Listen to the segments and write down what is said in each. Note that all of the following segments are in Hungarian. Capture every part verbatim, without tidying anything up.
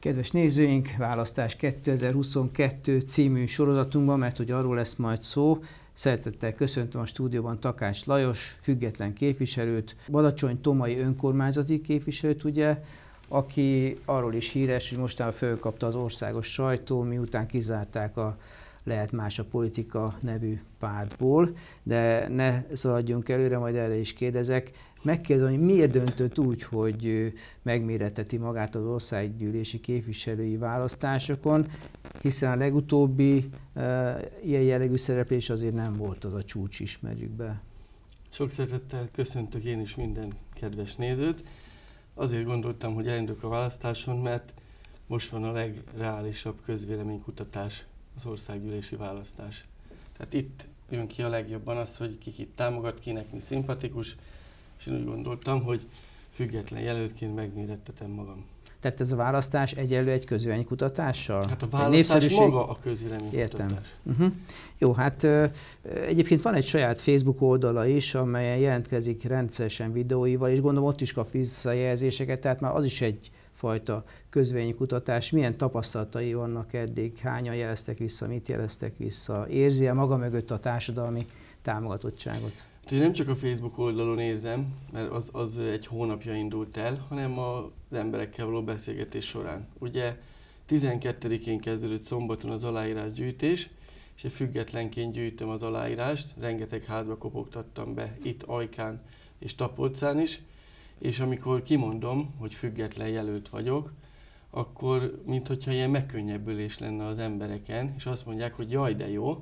Kedves nézőink, Választás kétezer-huszonkettő című sorozatunkban, mert hogy arról lesz majd szó, szeretettel köszöntöm a stúdióban Takács Lajos, független képviselőt, Badacsony-Tomai önkormányzati képviselőt, ugye, aki arról is híres, hogy mostanában fölkapta az országos sajtó, miután kizárták a Lehet más a politika nevű pártból, de ne szaladjunk előre, majd erre is kérdezek. Megkérdezem, hogy miért döntött úgy, hogy megméretteti magát az országgyűlési képviselői választásokon, hiszen a legutóbbi uh, ilyen jellegű szereplés azért nem volt az a csúcs, ismerjük be. Sok szeretettel köszöntök én is minden kedves nézőt. Azért gondoltam, hogy elindulok a választáson, mert most van a legreálisabb közvéleménykutatás, az országgyűlési választás. Tehát itt jön ki a legjobban az, hogy ki kit támogat, kinek mi szimpatikus, és én úgy gondoltam, hogy független jelöltként megmérettetem magam. Tehát ez a választás egyenlő egy közvéleménykutatással? Hát a választás népszerűség... maga a közvéleménykutatás. Értem. Uh-huh. Jó, hát uh, egyébként van egy saját Facebook oldala is, amelyen jelentkezik rendszeresen videóival, és gondolom ott is kap visszajelzéseket, tehát már az is egy fajta közvéleménykutatás. Milyen tapasztalatai vannak eddig? Hányan jeleztek vissza, mit jeleztek vissza? Érzi-e maga mögött a társadalmi támogatottságot? Én nem csak a Facebook oldalon érzem, mert az, az egy hónapja indult el, hanem az emberekkel való beszélgetés során. Ugye tizenkettedikén kezdődött szombaton az aláírásgyűjtés, és én függetlenként gyűjtöm az aláírást, rengeteg házba kopogtattam be, itt Ajkán és Tapolcán is, és amikor kimondom, hogy független jelölt vagyok, akkor minthogyha ilyen megkönnyebbülés lenne az embereken, és azt mondják, hogy jaj, de jó,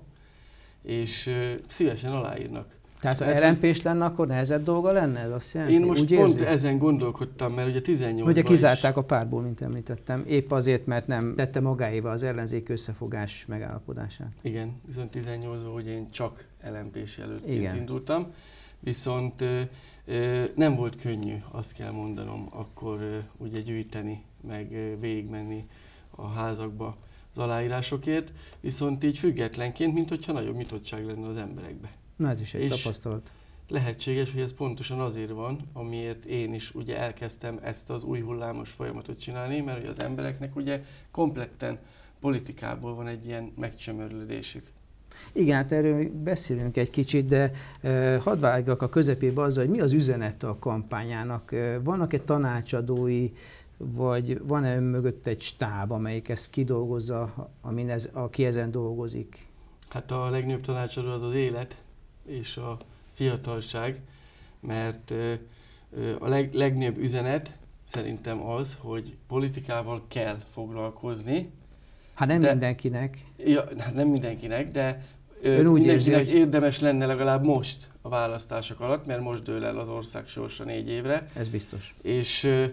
és uh, szívesen aláírnak. Tehát ha el em pés lenne, akkor nehezebb dolga lenne? Ez azt jelenti? Én most úgy pont érzi? ezen gondolkodtam, mert ugye tizennyolcban Ugye kizárták is... a pártból, mint említettem, épp azért, mert nem tette magáéval az ellenzék összefogás megállapodását. Igen, viszont tizennyolcban, hogy én csak el em pés jelöltként Igen. indultam, viszont ö, ö, nem volt könnyű, azt kell mondanom, akkor ö, ugye gyűjteni, meg ö, végigmenni a házakba az aláírásokért, viszont így függetlenként, mint hogyha nagyobb nyitottság lenne az emberekbe. Na ez is egy És tapasztalat. Lehetséges, hogy ez pontosan azért van, amiért én is ugye elkezdtem ezt az új hullámos folyamatot csinálni, mert ugye az embereknek ugye kompletten politikából van egy ilyen megcsömörlődésük. Igen, hát erről beszélünk egy kicsit, de uh, hadd vágjak a közepébe azzal, hogy mi az üzenete a kampányának. Uh, vannak-e tanácsadói, vagy van-e mögött egy stáb, amelyik ezt kidolgozza, amin ez, aki ezen dolgozik? Hát a legnagyobb tanácsadó az az élet és a fiatalság, mert ö, ö, a leg, legnagyobb üzenet szerintem az, hogy politikával kell foglalkozni. Hát nem de, mindenkinek. Ja, hát nem mindenkinek, de ö, Ön úgy mindenkinek érzi, hogy... érdemes lenne legalább most a választások alatt, mert most dől el az ország sorsa négy évre. Ez biztos. És, ö,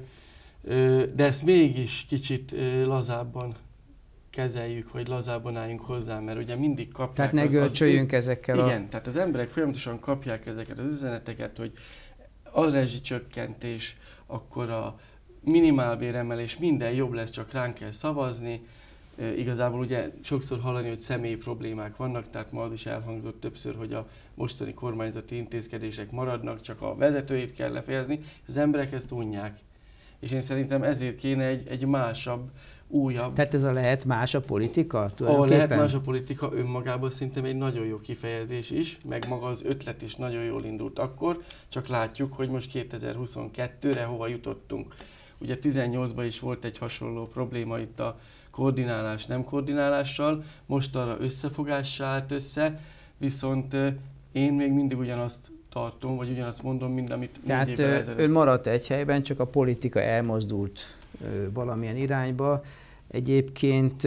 ö, de ezt mégis kicsit ö, lazábban kezeljük, hogy lazábban álljunk hozzá, mert ugye mindig kapják... Tehát ne görcsöljünk ezekkel igen, a... Igen, tehát az emberek folyamatosan kapják ezeket az üzeneteket, hogy a rezsicsökkentés, akkor a minimálbéremelés, minden jobb lesz, csak ránk kell szavazni. E, igazából ugye sokszor hallani, hogy személyi problémák vannak, tehát ma az is elhangzott többször, hogy a mostani kormányzati intézkedések maradnak, csak a vezetőit kell lefejezni, az emberek ezt unják. És én szerintem ezért kéne egy, egy másabb, újabb. Tehát ez a lehet más a politika? A lehet más a politika önmagában szerintem egy nagyon jó kifejezés is, meg maga az ötlet is nagyon jól indult akkor, csak látjuk, hogy most kétezer-huszonkettőre hova jutottunk. Ugye tizennyolcban is volt egy hasonló probléma itt a koordinálás nem koordinálással, most arra összefogással állt össze, viszont én még mindig ugyanazt tartom, vagy ugyanazt mondom, mint amit négy évvel ezelőtt. Ön maradt egy helyben, csak a politika elmozdult valamilyen irányba. Egyébként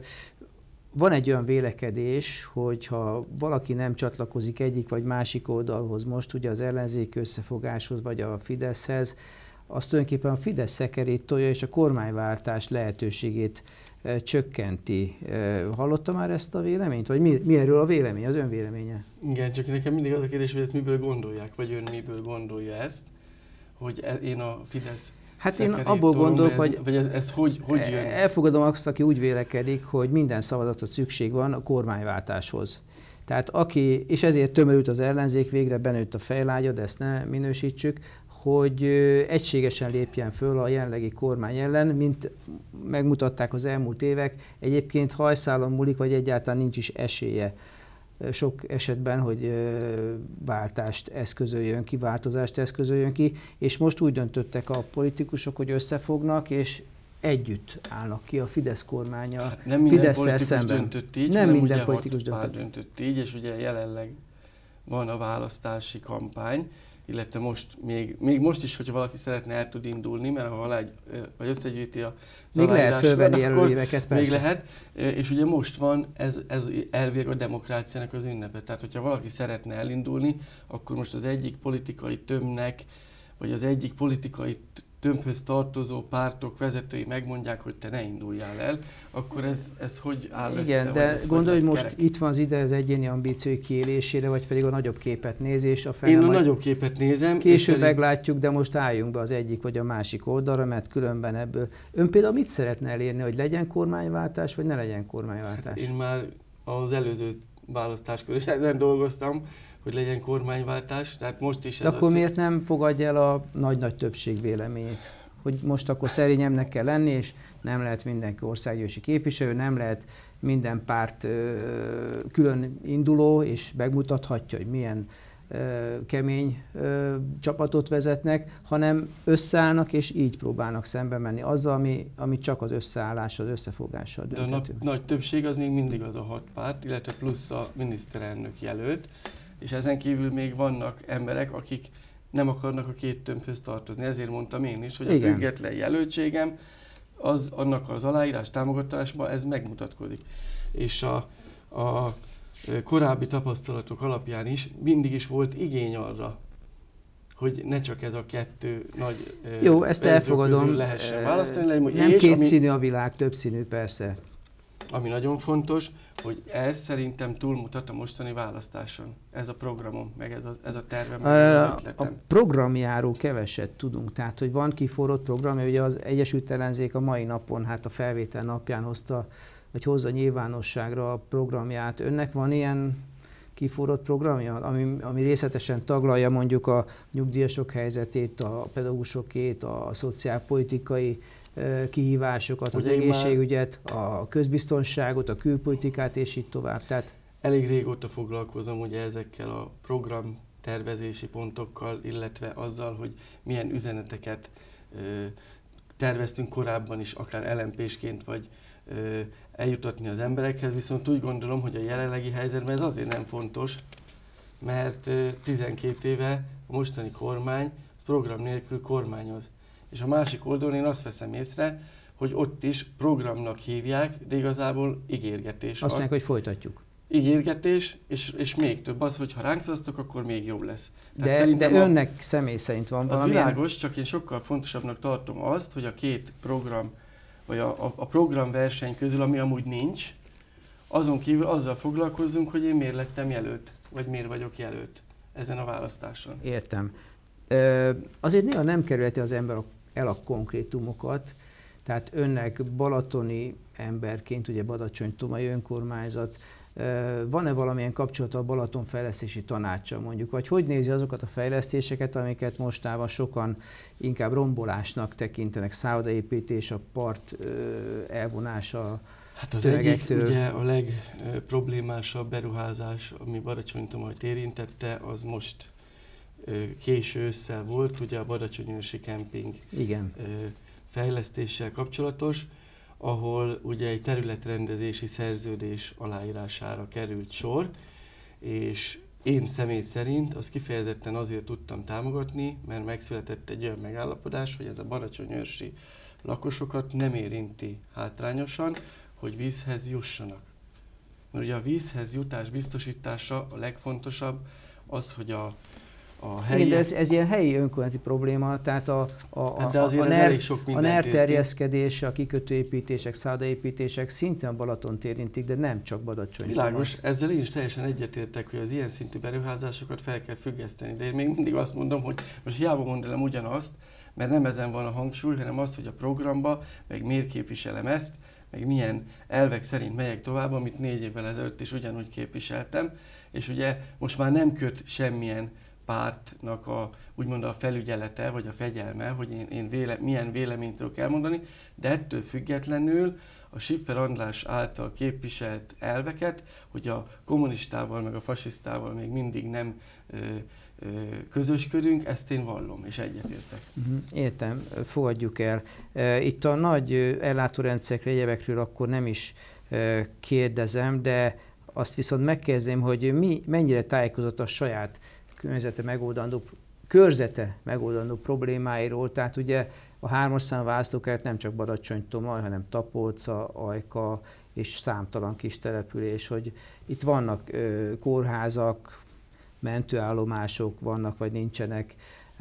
van egy olyan vélekedés, hogy ha valaki nem csatlakozik egyik vagy másik oldalhoz, most ugye az ellenzék összefogáshoz vagy a Fideszhez, az tulajdonképpen a Fidesz szekerét tolja és a kormányváltás lehetőségét e, csökkenti. E, hallotta már ezt a véleményt? Vagy mi, mi erről a vélemény, az ön véleménye? Igen, csak nekem mindig az a kérdés, hogy ezt miből gondolják, vagy ön miből gondolja ezt, hogy e, én a Fidesz Hát én abból gondolok, hogy vagy ez, ez hogy, hogy jön? Elfogadom azt, aki úgy vélekedik, hogy minden szavazatot szükség van a kormányváltáshoz. Tehát aki, és ezért tömörült az ellenzék, végre benőtt a fejlágya, de ezt ne minősítsük, hogy egységesen lépjen föl a jelenlegi kormány ellen, mint megmutatták az elmúlt évek. Egyébként hajszálon múlik, vagy egyáltalán nincs is esélye sok esetben, hogy váltást eszközöljön ki, változást eszközöljön ki, és most úgy döntöttek a politikusok, hogy összefognak, és együtt állnak ki a Fidesz kormánya, hát nem minden Fidesz-szel politikus szemben. döntött így, nem hanem minden ugye politikus hat döntött. döntött így, és ugye jelenleg van a választási kampány, illetve most még, még most is, hogyha valaki szeretne, el tud indulni, mert ha alá, vagy összegyűjti a még lehet fölvenni akkor jelöléveket, persze. még lehet, és ugye most van ez, ez elvileg a demokráciának az ünnepe. Tehát, hogyha valaki szeretne elindulni, akkor most az egyik politikai tömbnek, vagy az egyik politikai tömbhöz tartozó pártok vezetői megmondják, hogy te ne induljál el, akkor ez, ez hogy áll össze? Igen, de gondolj, hogy most kerek? itt van az ide az egyéni ambíciói kiélésére, vagy pedig a nagyobb képet nézés. A fene Én a majd nagyobb képet nézem. később szerint... meglátjuk, de most álljunk be az egyik vagy a másik oldalra, mert különben ebből... Ön például mit szeretne elérni, hogy legyen kormányváltás, vagy ne legyen kormányváltás? Hát én már az előző választáskor is ezen dolgoztam, hogy legyen kormányváltás, tehát most is... De ez akkor a... miért nem fogadja el a nagy-nagy többség véleményét? Hogy most akkor szerényemnek kell lenni, és nem lehet mindenki országgyűlési képviselő, nem lehet minden párt ö, külön induló, és megmutathatja, hogy milyen ö, kemény ö, csapatot vezetnek, hanem összeállnak, és így próbálnak szembe menni azzal, ami, ami csak az összeállással, az összefogással dönthető. De a nagy többség az még mindig az a hat párt, illetve plusz a miniszterelnök jelölt, és ezen kívül még vannak emberek, akik nem akarnak a két tömbhöz tartozni. Ezért mondtam én is, hogy a Igen. független jelöltségem, az, annak az aláírás támogatásban ez megmutatkozik. És a, a korábbi tapasztalatok alapján is mindig is volt igény arra, hogy ne csak ez a kettő nagy Jó, ezt elfogadom. lehessen választani. Legyen, nem és kétszínű a világ, többszínű persze. Ami nagyon fontos, hogy ez szerintem túlmutat a mostani választáson. Ez a programom, meg ez a, ez a tervem, meg ez az ötletem. A programjáról keveset tudunk, tehát hogy van kiforrott programja, ugye az Egyesült Ellenzék a mai napon, hát a felvétel napján hozta, vagy hozza nyilvánosságra a programját. Önnek van ilyen kiforrott programja, ami, ami részletesen taglalja mondjuk a nyugdíjasok helyzetét, a pedagógusokét, a szociálpolitikai kihívásokat, az ugye egészségügyet, a közbiztonságot, a külpolitikát, és így tovább. Tehát elég régóta foglalkozom ugye ezekkel a program tervezési pontokkal, illetve azzal, hogy milyen üzeneteket ö, terveztünk korábban is, akár el em pésként, vagy ö, eljutatni az emberekhez, viszont úgy gondolom, hogy a jelenlegi helyzetben ez azért nem fontos, mert ö, tizenkét éve a mostani kormány program nélkül kormányoz. És a másik oldalon én azt veszem észre, hogy ott is programnak hívják, de igazából ígérgetés. Azt mondják, hogy folytatjuk. Ígérgetés, és, és még több az, hogy ha ránk szavaztok, akkor még jobb lesz. De, de önnek a, személy szerint van az valami. Az világos, csak én sokkal fontosabbnak tartom azt, hogy a két program, vagy a, a, a programverseny közül, ami amúgy nincs, azon kívül azzal foglalkozzunk, hogy én miért lettem jelölt, vagy miért vagyok jelölt ezen a választáson. Értem. Ö, azért néha nem kerülheti az ember el a konkrétumokat, tehát önnek balatoni emberként, ugye Badacsony-Tomai önkormányzat, van-e valamilyen kapcsolata a Balaton fejlesztési tanácsa mondjuk, vagy hogy nézi azokat a fejlesztéseket, amiket mostában sokan inkább rombolásnak tekintenek, szállodaépítés, a part elvonása. Hát az egyik ugye a legproblémásabb beruházás, ami Badacsony-Tomajt érintette, az most késő ősszel volt, ugye a Badacsony-őrsi kemping Igen. fejlesztéssel kapcsolatos, ahol ugye egy területrendezési szerződés aláírására került sor, és én személy szerint azt kifejezetten azért tudtam támogatni, mert megszületett egy olyan megállapodás, hogy ez a badacsony-őrsi lakosokat nem érinti hátrányosan, hogy vízhez jussanak. Mert ugye a vízhez jutás biztosítása a legfontosabb az, hogy a A helyi... Igen, de ez, ez ilyen helyi önkormányzati probléma, tehát a, a, a, de azért a, ez ner, elég sok a NER terjeszkedése, a kikötőépítések, szállodaépítések szintén a Balatont érintik, de nem csak Badacsony. Világos, ezzel én is teljesen egyetértek, hogy az ilyen szintű beruházásokat fel kell függeszteni, de én még mindig azt mondom, hogy most hiába mondanám ugyanazt, mert nem ezen van a hangsúly, hanem az, hogy a programba, meg miért képviselem ezt, meg milyen elvek szerint megyek tovább, amit négy évvel ezelőtt is ugyanúgy képviseltem, és ugye most már nem köt semmilyen pártnak a, úgymond a felügyelete, vagy a fegyelme, hogy én, én véle, milyen véleményt tudok elmondani, de ettől függetlenül a Schiffer András által képviselt elveket, hogy a kommunistával meg a fasisztával még mindig nem ö, ö, közösködünk, ezt én vallom és egyetértek. Értem, fogadjuk el. Itt a nagy ellátórendszerekre, egyebekről akkor nem is kérdezem, de azt viszont megkérdezem, hogy mi, mennyire tájékozott a saját környezete megoldandó, körzete megoldandó problémáiról. Tehát ugye a hármas számú választókert nem csak Badacsony-Tomaj, hanem Tapolca, Ajka és számtalan kis település, hogy itt vannak ö, kórházak, mentőállomások vannak vagy nincsenek,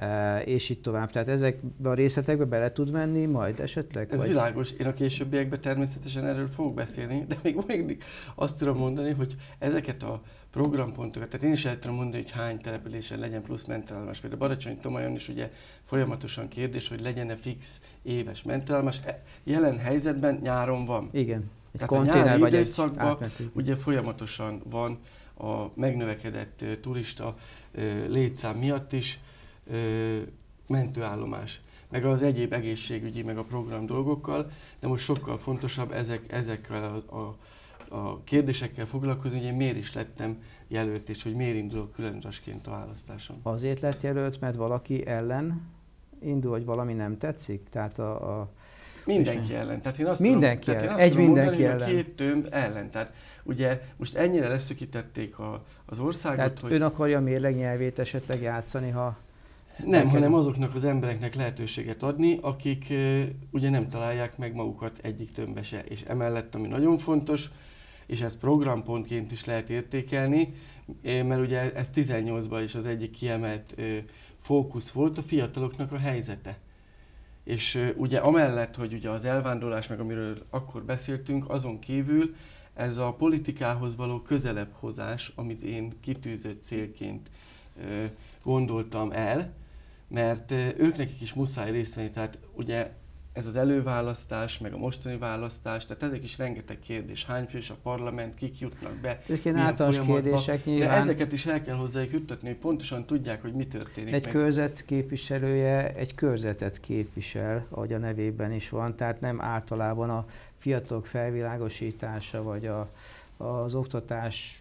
és így tovább. Tehát ezekbe a részletekbe bele tud menni majd esetleg? Ez vagy? világos. Én a későbbiekben természetesen erről fogok beszélni, de még mindig azt tudom mondani, hogy ezeket a programpontokat, tehát én is el tudom mondani, hogy hány településen legyen plusz mentőállomás. Például Badacsony-Tomajon is ugye folyamatosan kérdés, hogy legyen-e fix éves mentőállomás. Jelen helyzetben nyáron van. Igen. Egy tehát a nyári időszakban ugye folyamatosan van a megnövekedett uh, turista uh, létszám miatt is uh, mentőállomás, meg az egyéb egészségügyi, meg a program dolgokkal, de most sokkal fontosabb ezek, ezekkel a, a, a kérdésekkel foglalkozni, hogy én miért is lettem jelölt, és hogy miért indulok különutasként a választáson. Azért lett jelölt, mert valaki ellen indul, hogy valami nem tetszik? Tehát a, a Mindenki ellen. Tehát én azt mindenki tudom, ellen. Tehát én azt Egy tudom mindenki mondani, ellen. hogy a két tömb ellen. Tehát ugye most ennyire leszökítették a, az országot, Tehát hogy... ön akarja a mérleg nyelvét esetleg játszani, ha... Nem, neked... hanem azoknak az embereknek lehetőséget adni, akik uh, ugye nem találják meg magukat egyik tömbbe se. És emellett, ami nagyon fontos, és ezt programpontként is lehet értékelni, mert ugye ez tizennyolcban is az egyik kiemelt uh, fókusz volt, a fiataloknak a helyzete. És uh, ugye amellett, hogy ugye az elvándorlás, meg amiről akkor beszéltünk, azon kívül ez a politikához való közelebb hozás, amit én kitűzött célként uh, gondoltam el, mert uh, ők nekik is muszáj részt venni, tehát ugye ez az előválasztás, meg a mostani választás, tehát ezek is rengeteg kérdés. Hány fős a parlament, kik jutnak be, ezek ilyen általános kérdések nyilván. De ezeket is el kell hozzájuk juttatni, hogy pontosan tudják, hogy mi történik. Egy meg. körzet képviselője egy körzetet képvisel, ahogy a nevében is van, tehát nem általában a fiatalok felvilágosítása, vagy a, az oktatás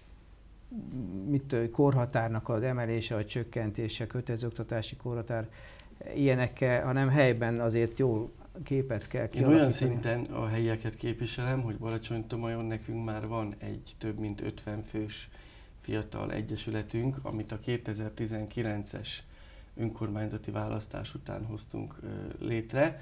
mit, korhatárnak az emelése, vagy csökkentése, kötelező oktatási korhatár, ilyenekkel, hanem helyben azért jó képet kell kialakítani. Én olyan szinten a helyieket képviselem, hogy Badacsony-Tomajon nekünk már van egy több mint ötven fős fiatal egyesületünk, amit a kétezer-tizenkilences önkormányzati választás után hoztunk létre.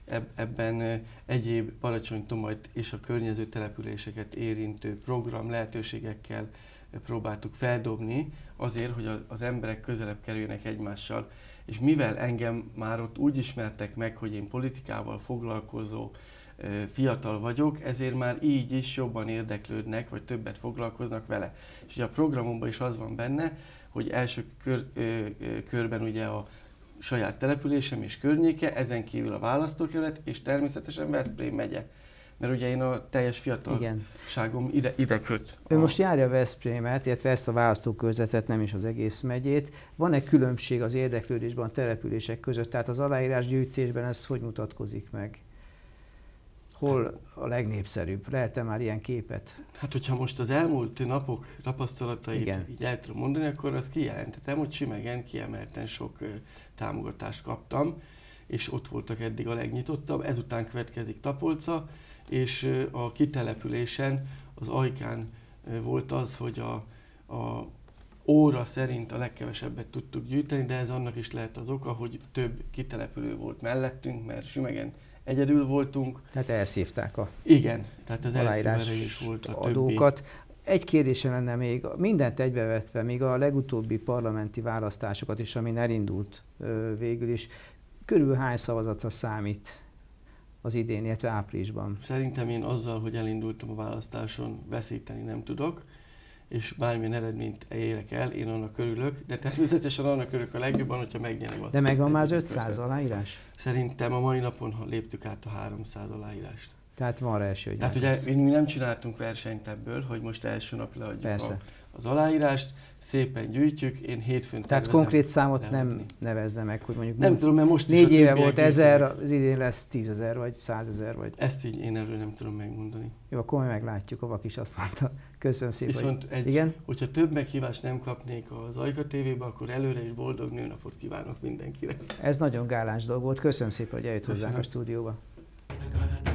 Ebben egyéb Badacsony-Tomajt és a környező településeket érintő program lehetőségekkel próbáltuk feldobni azért, hogy az emberek közelebb kerüljenek egymással. És mivel engem már ott úgy ismertek meg, hogy én politikával foglalkozó fiatal vagyok, ezért már így is jobban érdeklődnek, vagy többet foglalkoznak vele. És ugye a programomban is az van benne, hogy első kör, ö, ö, körben ugye a saját településem és környéke, ezen kívül a választókerület, és természetesen Veszprém megye. Mert ugye én a teljes fiatalságom ide, ide köt. Ő most járja Veszprémet, illetve ezt a választókörzetet, nem is az egész megyét. Van-e különbség az érdeklődésben a települések között? Tehát az aláírásgyűjtésben ez hogy mutatkozik meg? Hol a legnépszerűbb? Lehet-e már ilyen képet? Hát, hogyha most az elmúlt napok tapasztalatait Igen. így el tudom mondani, akkor azt kijelentetem, hogy Csimegen kiemelten sok uh, támogatást kaptam, és ott voltak eddig a legnyitottabb. Ezután következik Tapolca, és uh, a kitelepülésen, az Ajkán uh, volt az, hogy a, a óra szerint a legkevesebbet tudtuk gyűjteni, de ez annak is lehet az oka, hogy több kitelepülő volt mellettünk, mert Sümegen egyedül voltunk. Tehát elszívták a Igen, tehát az aláírás is volt a adókat. többi. Egy kérdésem lenne még, mindent egybevetve, még a legutóbbi parlamenti választásokat is, amin elindult ö, végül is, körülbelül hány szavazatra számít az idén, illetve áprilisban? Szerintem én azzal, hogy elindultam a választáson, veszíteni nem tudok, és bármilyen eredményt érek el, én annak örülök, de természetesen annak örülök a legjobban, hogyha megnyerem. De megvan már az ötszáz aláírás? Szerintem a mai napon léptük át a háromszáz aláírást. Tehát van rá esély, hogy Tehát ugye mi nem csináltunk versenyt ebből, hogy most első nap leadjuk a, az aláírást, szépen gyűjtjük, én hétfőn Tehát konkrét számot leadni. Nem nevezze meg, hogy mondjuk nem tudom, mert most négy éve volt ezer, az idén lesz tízezer vagy százezer vagy. Ezt így én erről nem tudom megmondani. Jó, akkor majd meglátjuk, a Vak is azt mondta. Köszönöm szépen. Viszont hogy... egy, igen? hogyha több meghívást nem kapnék az Ajka té vébe, akkor előre is boldog nőnapot kívánok mindenkinek. Ez nagyon gáláns dolog volt. Köszönöm szépen, hogy eljött Köszönöm. hozzánk a stúdióba.